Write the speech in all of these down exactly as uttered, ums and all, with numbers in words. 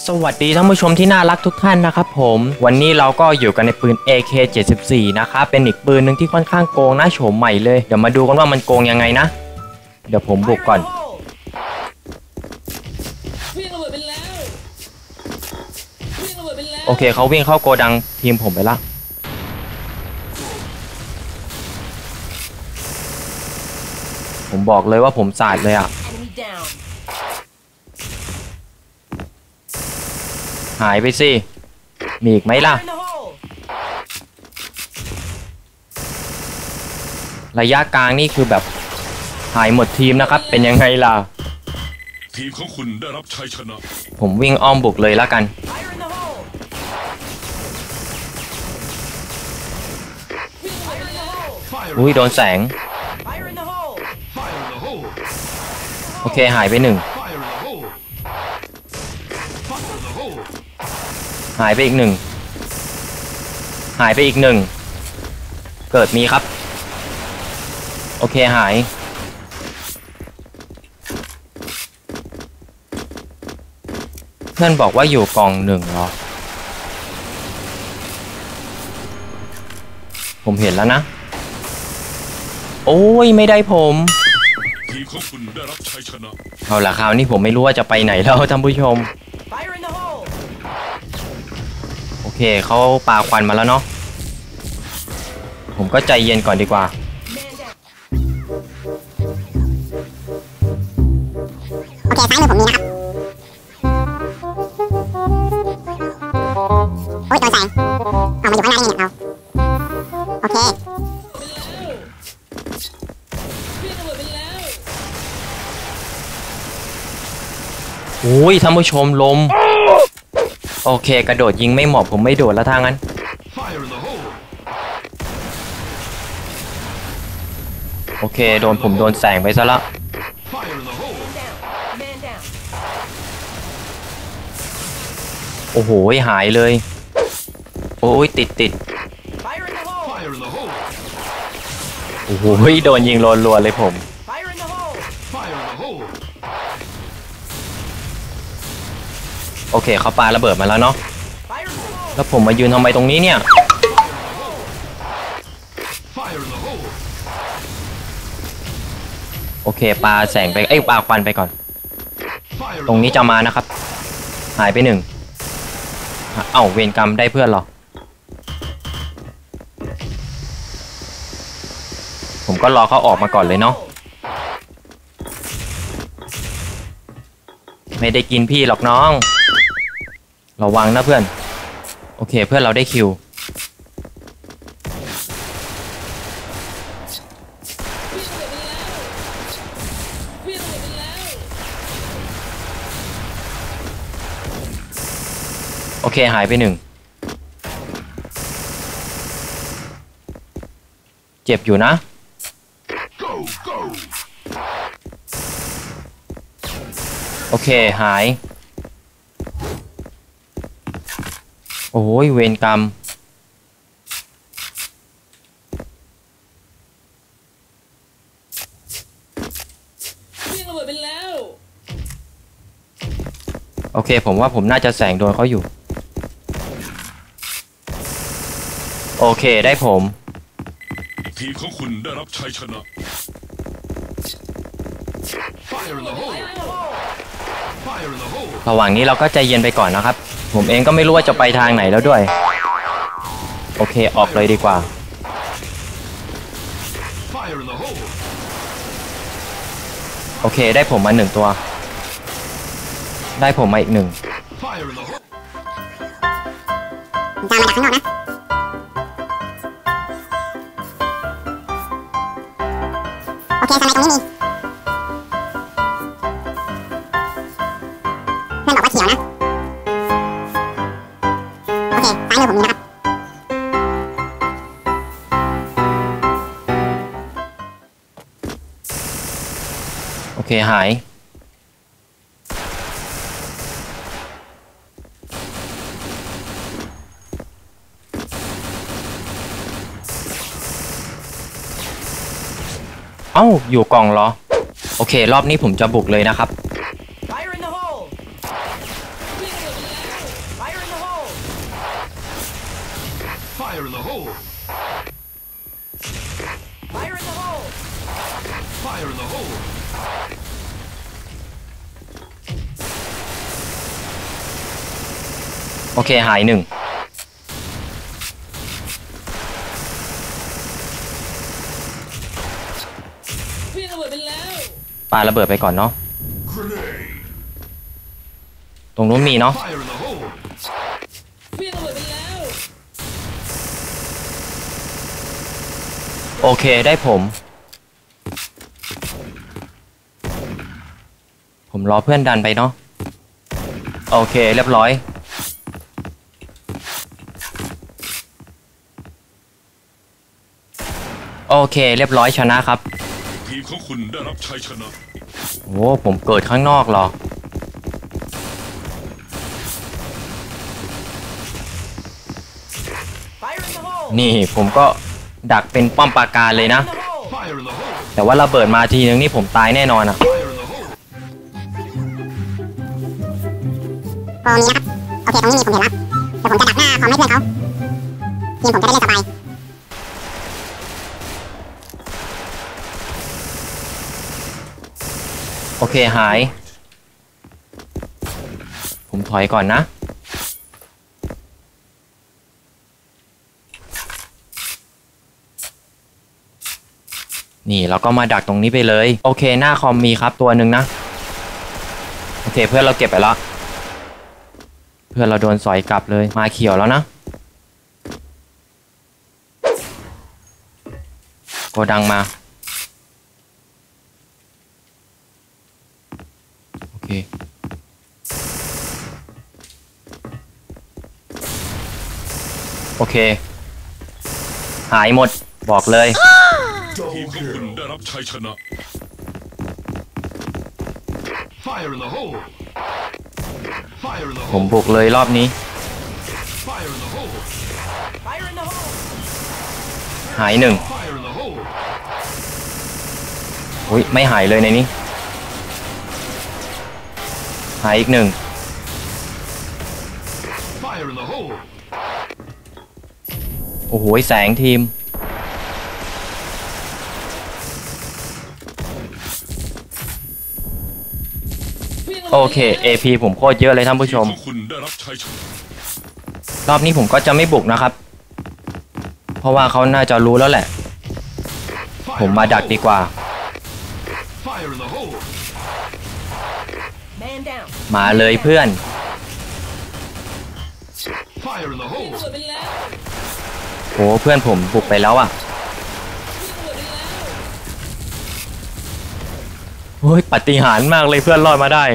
สวัสดีท่านผู้ชมที่น่ารักทุกท่านนะครับผมวันนี้เราก็อยู่กันในปืน เอ เค เจ็ดสิบสี่ นะครับเป็นอีกปืนหนึ่งที่ค่อนข้างโกงนะโฉมใหม่เลยเดี๋ยวมาดูกันว่ามันโกงยังไงนะเดี๋ยวผมบุกก่อนโอเคเขาวิ่งเข้าโกดังทีมผมไปละผมบอกเลยว่าผมสาดเลยอ่ะหายไปสิมีอีกไหมล่ะระยะกลางนี่คือแบบหายหมดทีมนะครับเป็นยังไงล่ะทีมของคุณได้รับชัยชนะผมวิ่งอ้อมบุกเลยแล้วกันอุ้ยโดนแสงโอเคหายไปหนึ่งหายไปอีกหนึ่งหายไปอีกหนึ่งเกิดมีครับโอเคหายเพื่อนบอกว่าอยู่กล่องหนึ่งเหรอผมเห็นแล้วนะโอ้ยไม่ได้ผมทีมของคุณได้รับชัยชนะเอาล่ะคราวนี้ผมไม่รู้ว่าจะไปไหนแล้วท่านผู้ชมโอเคเขาปาควันมาแล้วเนาะผมก็ใจเย็นก่อนดีกว่าโอเคซ้ายมือผมมีนะครับโอ้ยโดนแสงเอามาอยู่ข้างหน้านี่เนี่ยเอาโอเคโอ้ยท่านผู้ชมลมโอเคกระโดดยิงไม่เหมาะผมไม่โดดแล้วทางนั้นโอเคโดนผมโดนแสงไปซะละโอ้โหหายเลยโอ้ยติดติดโอ้โหโดนยิงรัวๆเลยผมโอเคเขาปาระเบิดมาแล้วเนาะแล้วผมมายืนทำไมตรงนี้เนี่ยโอเคปาแสงไปเอ้ยปาควันไปก่อนตรงนี้จะมานะครับหายไปหนึ่งเอ้าเวรกรรมได้เพื่อนหรอผมก็รอเขาออกมาก่อนเลยเนาะไม่ได้กินพี่หรอกน้องระวังนะเพื่อนโอเคเพื่อนเราได้คิวโอเคหายไปหนึ่งเจ็บอยู่นะโอเคหายโอ้ยเวรกรรมโอเคผมว่าผมน่าจะแสงโดนเขาอยู่โอเคได้ผมทีมของคุณได้รับชัยชนะระหว่างนี้เราก็ใจเย็นไปก่อนนะครับผมเองก็ไม่รู้ว่าจะไปทางไหนแล้วด้วยโอเคออกเลยดีกว่าโอเคได้ผมมาหนึ่งตัวได้ผมมาอีกหนึ่งจะมาจากข้างนอกนะโอเคสไลด์ตรงนี้มีเพื่อนบอกว่าเขียวนะโอเคซ้ายมือผมมีนะครับโอเคหายเอ้าอยู่กล่องเหรอโอเครอบนี้ผมจะบุกเลยนะครับ Fire in the hole! Fire in the hole! Fire in the hole! โอเคหายหนึ่งพี่ระเบิดไปแล้วปาระเบิดไปก่อนเนาะ Grenade! ตรงนู้นมีเนาะ Fire in the hole! พี่ระเบิดไปแล้วโอเคได้ผม ผมรอเพื่อนดันไปเนาะโอเคเรียบร้อยโอเคเรียบร้อยชนะครับทีมของคุณได้รับชัยชนะโอ้ผมเกิดข้างนอกเหรอ Fire in the hole นี่ผมก็ดักเป็นป้อมปราการเลยนะ in the hole Fire in the hole! แต่ว่าระเบิดมาทีนึงนี่ผมตายแน่นอนอะ Fire in the hole! โปรมีนะครับ โอเค ตรงนี้มีผมเห็นแล้วเดี๋ยวผมจะดักหน้าคอมให้เพื่อนเขาทีมผมจะได้เล่นสบายโอเคหาย ผมถอยก่อนนะ นี่เราก็มาดักตรงนี้ไปเลย โอเคหน้าคอมมีครับตัวหนึ่งนะ โอเคเพื่อนเราเก็บไปแล้วเพื่อนเราโดนสอยกลับเลยมาเขียวแล้วนะโกดังมาโอเคโอเคหายหมดบอกเลยทีมของคุณได้รับชัยชนะ Fire in the hole! Fire in the ผม hole! บุกเลยรอบนี้ Fire in the hole! Fire in the hole หายหนึ่ง Fire in the hole! อุ้ยไม่หายเลยในนี้หายอีกหนึ่ง Fire in the hole! โอ้โหแสงทีมโอเค เอ พี ผมโคตรเยอะเลยท่านผู้ชทีมมของคุณได้รับชัยชนะรอบนี้ผมก็จะไม่บุกนะครับ เพราะว่าเขาน่าจะรู้แล้วแหละ Fire ผม in มา the ดัก hole! ดีกว่า Fire in the hole! Man down มาเลยเพื่อน Fire in the พี่ hole! ระเบิดไปแล้วโอ้เพื่อนผมบุกไปแล้วอ่ะพี่ระเบิดไปแล้วโอ้ยปาฏิหาริย์มากเลยเพื่อนรอดมาได้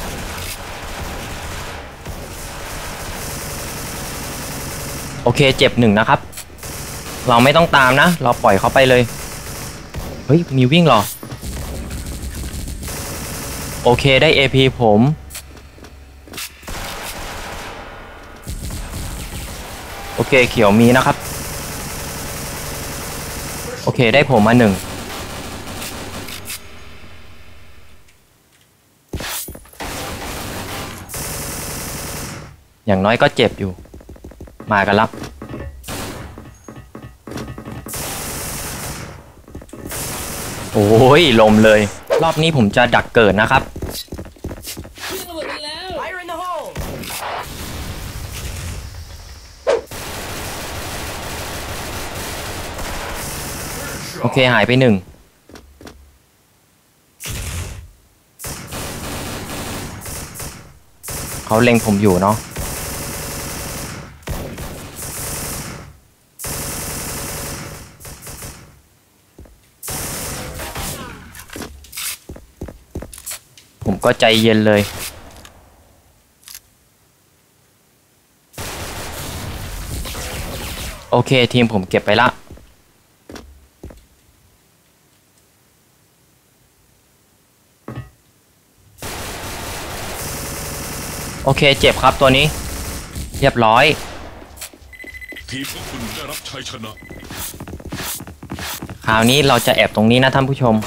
โอเคเจ็บหนึ่งนะครับ เราไม่ต้องตามนะ เราปล่อยเขาไปเลย เฮ้ยมีวิ่งเหรอ โอเคได้ เอ พี ผม โอเคเขียวมีนะครับ โอเคได้ผมมาหนึ่ง อย่างน้อยก็เจ็บอยู่ มากันแล้วโอ้ยลมเลย รอบนี้ผมจะดักเกิดนะครับพี่ระเบิดไปแล้ว Fire in the hole โอเคหายไปหนึ่ง เขาเล็งผมอยู่เนาะ ผมก็ใจเย็นเลย โอเคทีมผมเก็บไปละ โอเคเจ็บครับตัวนี้ เรียบร้อยทีมของคุณได้รับชัยชนะคราวนี้เราจะแอบตรงนี้นะท่านผู้ชม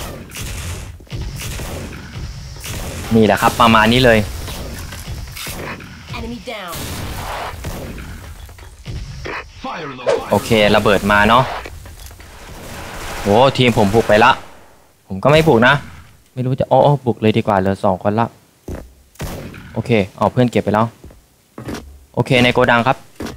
นี่แหละครับประมาณนี้เลย Enemy down Fire in the โอ hole! เคระเบิดมาเนาะโอ้ทีมผมบุกไปละผมก็ไม่บุกนะไม่รู้จะโอ้บุกเลยดีกว่าเหลือสองคนละโอเคเอาเพื่อนเก็บไปแล้วโอเคในโกดังครับ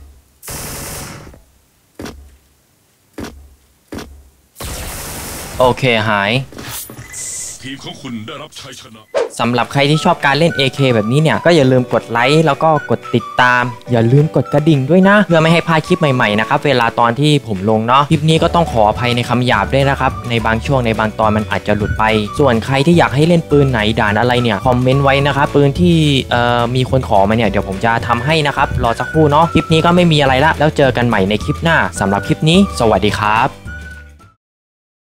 โอเคหายทีมของคุณได้รับชัยชนะสำหรับใครที่ชอบการเล่น เอ เค แบบนี้เนี่ยก็อย่าลืมกดไลค์แล้วก็กดติดตามอย่าลืมกดกระดิ่งด้วยนะเพื่อไม่ให้พลาดคลิปใหม่ๆนะครับเวลาตอนที่ผมลงเนาะคลิปนี้ก็ต้องขออภัยในคำหยาบด้วยนะครับในบางช่วงในบางตอนมันอาจจะหลุดไปส่วนใครที่อยากให้เล่นปืนไหนด่านอะไรเนี่ยคอมเมนต์ไว้นะครับปืนที่เอ่อมีคนขอมาเนี่ยเดี๋ยวผมจะทำให้นะครับรอสักครู่เนาะคลิปนี้ก็ไม่มีอะไรละแล้วเจอกันใหม่ในคลิปหน้าสำหรับคลิปนี้สวัสดีครับ